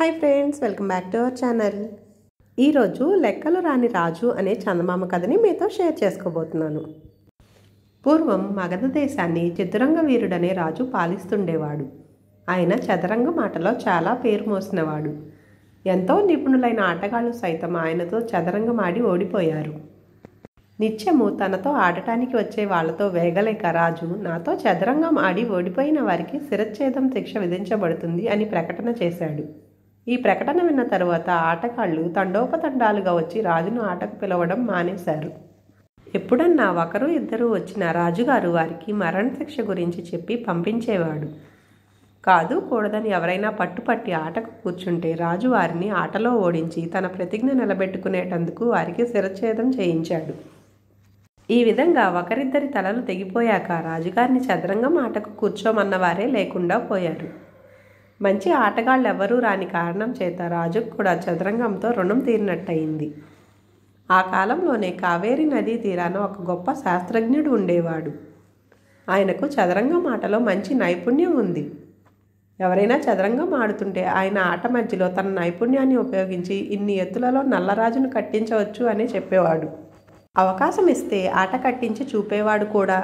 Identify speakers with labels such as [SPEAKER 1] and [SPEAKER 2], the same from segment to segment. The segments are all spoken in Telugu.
[SPEAKER 1] Hi friends, welcome back to our channel. ఈరోజు లెక్కలు రాని రాజు అనే చందమామ కథని మీతో షేర్ చేసుకోబోతున్నాను. పూర్వం మగధ దేశాన్ని చతురంగ వీరుడనే రాజు పాలిస్తుండేవాడు. ఆయన చదరంగం ఆటలో చాలా పేరు మోసినవాడు. ఎంతో నిపుణులైన ఆటగాళ్లు సైతం ఆయనతో చదరంగం ఆడి ఓడిపోయారు. నిత్యము తనతో ఆడటానికి వచ్చే వాళ్లతో వేగలేక రాజు, నాతో చదరంగం ఆడి ఓడిపోయిన వారికి శిరచ్ఛేదం శిక్ష విధించబడుతుంది అని ప్రకటన చేశాడు. ఈ ప్రకటన విన్న తరువాత ఆటగాళ్లు తండోపతండాలుగా వచ్చి రాజును ఆటకు పిలవడం మానేశారు. ఎప్పుడన్నా ఒకరు ఇద్దరు వచ్చిన రాజుగారు వారికి మరణశిక్ష గురించి చెప్పి పంపించేవాడు. కాదు కూడదని ఎవరైనా పట్టుపట్టి ఆటకు కూర్చుంటే రాజు వారిని ఆటలో ఓడించి తన ప్రతిజ్ఞ నిలబెట్టుకునేటందుకు వారికి శిరచ్ఛేదం చేయించాడు. ఈ విధంగా ఒకరిద్దరి తలలు తెగిపోయాక రాజుగారిని చదరంగం ఆటకు కూర్చోమన్నవారే లేకుండా పోయారు. మంచి ఆటగాళ్ళెవ్వరూ రాని కారణం చేత రాజుకు కూడా చదరంగంతో రుణం తీరినట్టయింది. ఆ కాలంలోనే కావేరీ నదీ తీరాన ఒక గొప్ప శాస్త్రజ్ఞుడు ఉండేవాడు. ఆయనకు చదరంగం ఆటలో మంచి నైపుణ్యం ఉంది. ఎవరైనా చదరంగం ఆడుతుంటే ఆయన ఆట మధ్యలో తన నైపుణ్యాన్ని ఉపయోగించి ఇన్ని ఎత్తులలో నల్లరాజును కట్టించవచ్చు అని చెప్పేవాడు. అవకాశం ఇస్తే ఆట కట్టించి చూపేవాడు కూడా.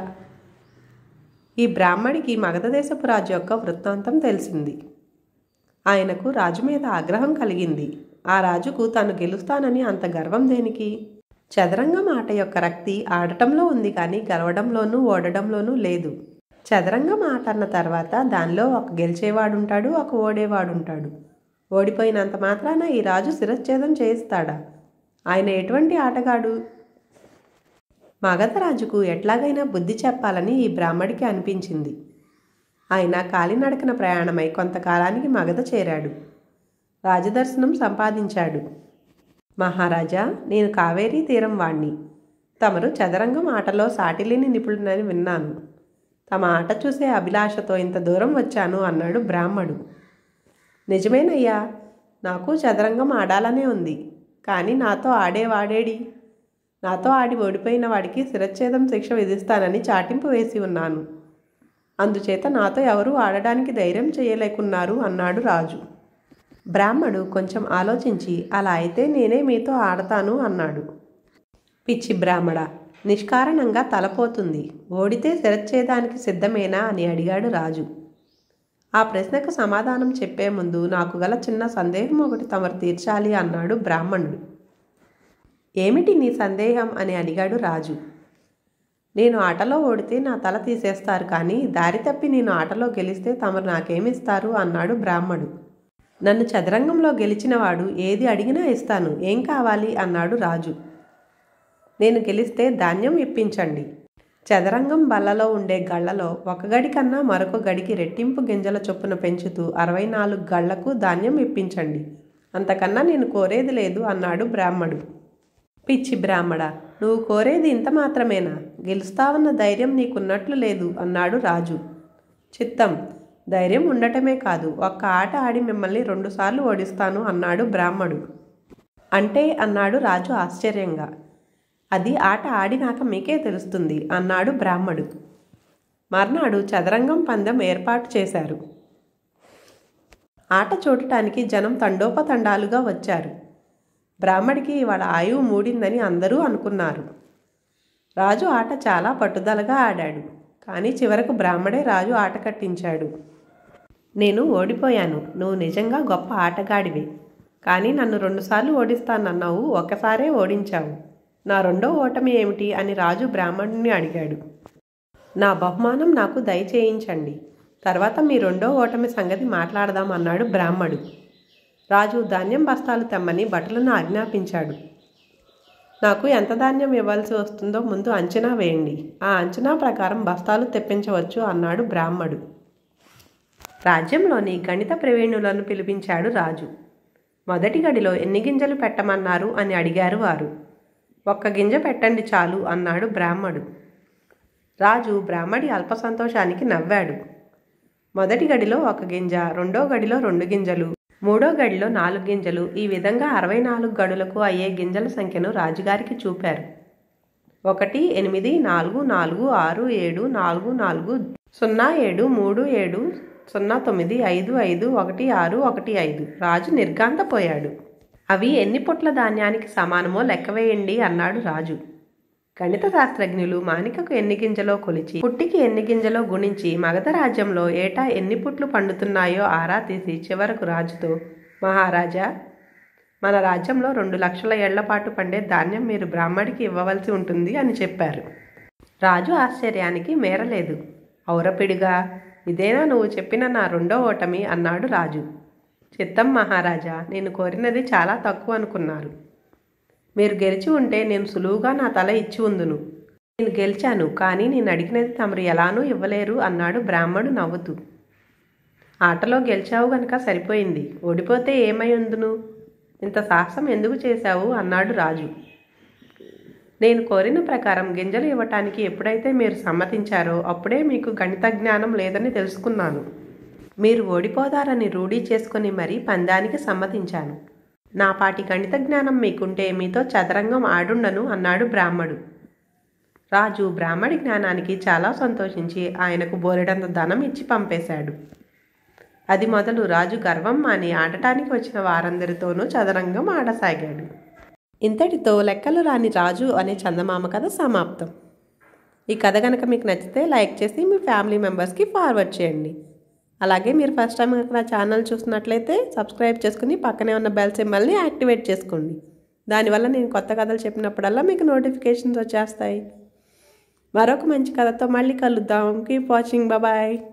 [SPEAKER 1] ఈ బ్రాహ్మడికి మగధ దేశపు రాజు యొక్క వృత్తాంతం తెలిసింది. ఆయనకు రాజు మీద ఆగ్రహం కలిగింది. ఆ రాజుకు తాను గెలుస్తానని అంత గర్వం దేనికి? చదరంగం ఆట యొక్క రక్తి ఆడటంలో ఉంది కానీ గెలవడంలోనూ ఓడడంలోనూ లేదు. చదరంగం ఆట అన్న తర్వాత దానిలో ఒక గెలిచేవాడుంటాడు, ఒక ఓడేవాడుంటాడు. ఓడిపోయినంత మాత్రాన ఈ రాజు శిరచ్ఛేదం చేయిస్తాడా? ఆయన ఎటువంటి ఆటగాడు? మగధ రాజుకు ఎట్లాగైనా బుద్ధి చెప్పాలని ఈ బ్రాహ్మడికి అనిపించింది. ఆయన కాలినడకన ప్రయాణమై కొంతకాలానికి మగధ చేరాడు. రాజదర్శనం సంపాదించాడు. మహారాజా, నేను కావేరీ తీరం వాణ్ణి. తమరు చదరంగం ఆటలో సాటిలేని నిపుణులని విన్నాను. తమ ఆట చూసే అభిలాషతో ఇంత దూరం వచ్చాను అన్నాడు బ్రాహ్మడు. నిజమేనయ్యా, నాకు చదరంగం ఆడాలనే ఉంది. కానీ నాతో ఆడేవాడేడి? నాతో ఆడి ఓడిపోయిన వాడికి శిరచ్ఛేదం శిక్ష విధిస్తానని చాటింపు వేసి ఉన్నాను. అందుచేత నాతో ఎవరూ ఆడడానికి ధైర్యం చేయలేకున్నారు అన్నాడు రాజు. బ్రాహ్మడు కొంచెం ఆలోచించి, అలా అయితే నేనే మీతో ఆడతాను అన్నాడు. పిచ్చి బ్రాహ్మడా, నిష్కారణంగా తలపోతుంది. ఓడితే శిరచ్ఛేదానికి సిద్ధమేనా అని అడిగాడు రాజు. ఆ ప్రశ్నకు సమాధానం చెప్పే ముందు నాకు గల చిన్న సందేహం ఒకటి తమరు తీర్చాలి అన్నాడు బ్రాహ్మణుడు. ఏమిటి నీ సందేహం అని అడిగాడు రాజు. నేను ఆటలో ఓడితే నా తల తీసేస్తారు, కానీ దారి తప్పి నేను ఆటలో గెలిస్తే తమరు నాకేమిస్తారు అన్నాడు బ్రాహ్మడు. నన్ను చదరంగంలో గెలిచినవాడు ఏది అడిగినా ఇస్తాను, ఏం కావాలి అన్నాడు రాజు. నేను గెలిస్తే ధాన్యం ఇప్పించండి. చదరంగం బల్లలో ఉండే గళ్లలో ఒక గడి కన్నా మరొక గడికి రెట్టింపు గింజల చొప్పున పెంచుతూ 64 గళ్లకు ధాన్యం ఇప్పించండి. అంతకన్నా నేను కోరేది లేదు అన్నాడు బ్రాహ్మడు. పిచ్చి బ్రాహ్మడా, నువ్వు కోరేది ఇంత మాత్రమేనా? గెలుస్తావన్న ధైర్యం నీకున్నట్లు లేదు అన్నాడు రాజు. చిత్తం, ధైర్యం ఉండటమే కాదు, ఒక్క ఆట ఆడి మిమ్మల్ని 2 సార్లు ఓడిస్తాను అన్నాడు బ్రాహ్మడు. అంటే అన్నాడు రాజు ఆశ్చర్యంగా. అది ఆట ఆడినాక మీకే తెలుస్తుంది అన్నాడు బ్రాహ్మడు. మర్నాడు చదరంగం పందెం ఏర్పాటు చేశారు. ఆట చూడటానికి జనం తండోపతండాలుగా వచ్చారు. బ్రాహ్మడికి ఇవాళ ఆయువు మూడిందని అందరూ అనుకున్నారు. రాజు ఆట చాలా పట్టుదలగా ఆడాడు. కానీ చివరకు బ్రాహ్మడే రాజు ఆట కట్టించాడు. నేను ఓడిపోయాను. నువ్వు నిజంగా గొప్ప ఆటగాడివే. కానీ నన్ను 2 సార్లు ఓడిస్తానన్నావు, ఒక్కసారే ఓడించావు. నా రెండో ఓటమి ఏమిటి అని రాజు బ్రాహ్మణుని అడిగాడు. నా బహుమానం నాకు దయచేయించండి. తర్వాత మీ రెండో ఓటమి సంగతి మాట్లాడదాం అన్నాడు బ్రాహ్మడు. రాజు ధాన్యం బస్తాలు తెమ్మని భటులను ఆజ్ఞాపించాడు. నాకు ఎంత ధాన్యం ఇవ్వాల్సి వస్తుందో ముందు అంచనా వేయండి. ఆ అంచనా ప్రకారం బస్తాలు తెప్పించవచ్చు అన్నాడు బ్రాహ్మడు. రాజ్యంలోని గణిత ప్రవీణులను పిలిపించాడు రాజు. మొదటి గడిలో ఎన్ని గింజలు పెట్టమన్నారు అని అడిగారు వారు. 1 గింజ పెట్టండి చాలు అన్నాడు బ్రాహ్మడు. రాజు బ్రాహ్మడి అల్ప సంతోషానికి నవ్వాడు. మొదటి గడిలో 1 గింజ, రెండో గడిలో 2 గింజలు, మూడో గడిలో 4 గింజలు, ఈ విధంగా 64 గడులకు అయ్యే గింజల సంఖ్యను రాజుగారికి చూపారు. 1, 8, 4, 4, 6, 7, 4, 4, 0, 7, 3, 7, 09551615. రాజు నిర్ఘాంతపోయాడు. అవి ఎన్ని పుట్ల ధాన్యానికి సమానమో లెక్కవేయండి అన్నాడు రాజు. గణిత శాస్త్రజ్ఞులు మానికకు ఎన్ని గింజలో కొలిచి పుట్టికి ఎన్ని గింజలో గుణించి మగధ రాజ్యంలో ఏటా ఎన్ని పుట్లు పండుతున్నాయో ఆరా తీసి చివరకు రాజుతో, మహారాజా, మన రాజ్యంలో 2 లక్షల ఏళ్లపాటు పండే ధాన్యం మీరు బ్రాహ్మడికి ఇవ్వవలసి ఉంటుంది అని చెప్పారు. రాజు ఆశ్చర్యానికి మేరలేదు. ఔరపిడిగా, ఇదేనా నువ్వు చెప్పిన నా రెండో ఓటమి అన్నాడు రాజు. చిత్తం మహారాజా, నేను కోరినది చాలా తక్కువ అనుకున్నారు. మీరు గెలిచి ఉంటే నేను సులువుగా నా తల ఇచ్చి ఉందును. నేను గెలిచాను, కానీ నేను అడిగినది తమరు ఎలానూ ఇవ్వలేరు అన్నాడు బ్రాహ్మడు నవ్వుతూ. ఆటలో గెలిచావు గనక సరిపోయింది, ఓడిపోతే ఏమై ఉందును? ఇంత సాహసం ఎందుకు చేశావు అన్నాడు రాజు. నేను కోరిన ప్రకారం గింజలు ఇవ్వటానికి ఎప్పుడైతే మీరు సమ్మతించారో అప్పుడే మీకు గణిత జ్ఞానం లేదని తెలుసుకున్నాను. మీరు ఓడిపోతారని రూఢీ చేసుకుని మరీ పందానికి సమ్మతించాను. నాపాటి గణిత జ్ఞానం మీకుంటే మీతో చదరంగం ఆడుండను అన్నాడు బ్రాహ్మడు. రాజు బ్రాహ్మడి జ్ఞానానికి చాలా సంతోషించి ఆయనకు బోలెడంత ధనం ఇచ్చి పంపేశాడు. అది మొదలు రాజు గర్వం మాని ఆడటానికి వచ్చిన వారందరితోనూ చదరంగం ఆడసాగాడు. ఇంతటితో లెక్కలు రాని రాజు అనే చందమామ కథ సమాప్తం. ఈ కథ కనుక మీకు నచ్చితే లైక్ చేసి మీ ఫ్యామిలీ మెంబర్స్కి ఫార్వర్డ్ చేయండి. అలాగే మీరు ఫస్ట్ టైం కనుక నా ఛానల్ చూసినట్లయితే సబ్స్క్రైబ్ చేసుకుని పక్కనే ఉన్న బెల్ సింబల్ని యాక్టివేట్ చేసుకోండి. దానివల్ల నేను కొత్త కథలు చెప్పినప్పుడల్లా మీకు నోటిఫికేషన్స్ వచ్చేస్తాయి. మరొక మంచి కథతో మళ్ళీ కలుద్దాం. Keep watching. బాయ్.